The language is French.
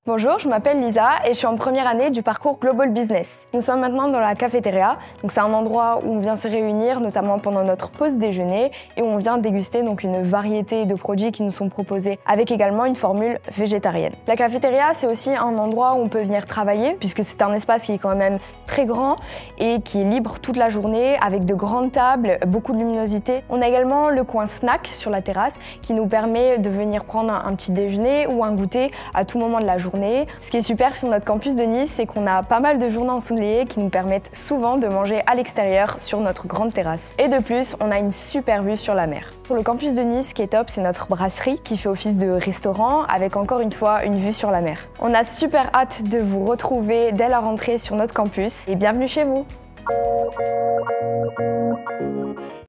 Bonjour, je m'appelle Lisa et je suis en première année du parcours Global Business. Nous sommes maintenant dans la cafétéria, donc c'est un endroit où on vient se réunir, notamment pendant notre pause déjeuner, et où on vient déguster donc une variété de produits qui nous sont proposés, avec également une formule végétarienne. La cafétéria, c'est aussi un endroit où on peut venir travailler, puisque c'est un espace qui est quand même très grand et qui est libre toute la journée, avec de grandes tables, beaucoup de luminosité. On a également le coin snack sur la terrasse, qui nous permet de venir prendre un petit déjeuner ou un goûter à tout moment de la journée. Ce qui est super sur notre campus de Nice, c'est qu'on a pas mal de journées ensoleillées qui nous permettent souvent de manger à l'extérieur sur notre grande terrasse. Et de plus, on a une super vue sur la mer. Pour le campus de Nice, ce qui est top, c'est notre brasserie qui fait office de restaurant avec encore une fois une vue sur la mer. On a super hâte de vous retrouver dès la rentrée sur notre campus et bienvenue chez vous!